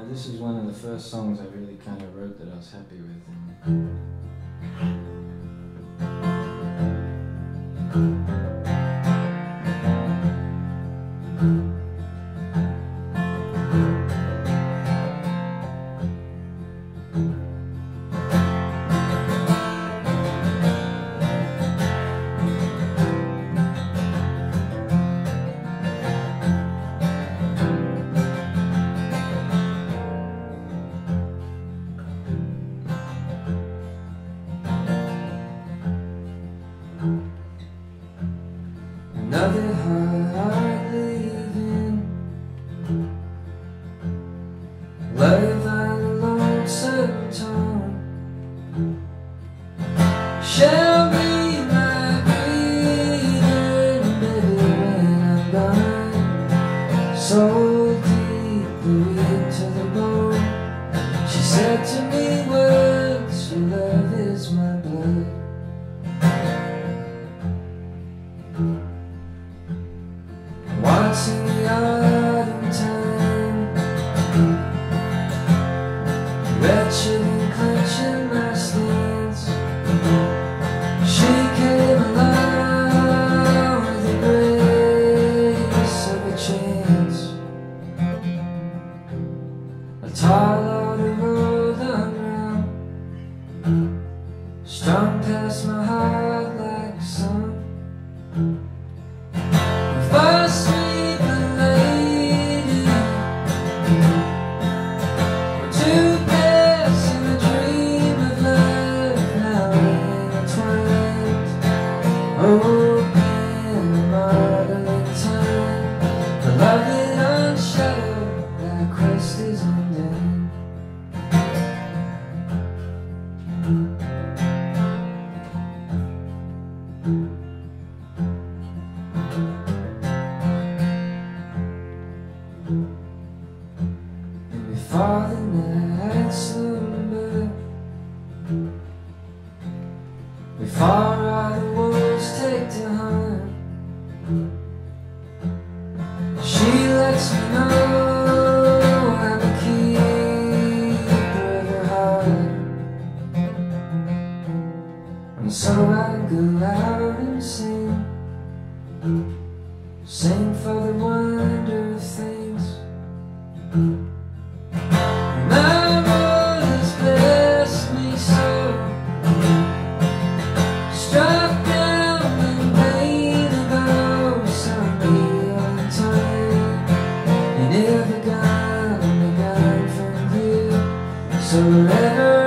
this is one of the first songs I really kind of wrote that I was happy with. Another heart leaving, love on a lonesome town, shall be my greeting, baby, when I'm gone. So deeply into the bone, she said to me words, your love is my blood. Once in the autumn time, wretched and clenching my stance, she came along with the grace of a chance. A tall order rolled on round, strung past my heart like sun. Sweet lady, to pass in a dream of love, now intertwined. Open modeling time, beloved unshadowed, thy quest is undone. For the night slumber, before all the wolves take to hunt, she lets me know I'm a keeper of her heart. And so I go out and sing for the wonder of things. My mother's blessed me so, struck down and made a go. Someday on time, you're never gone from here. So ever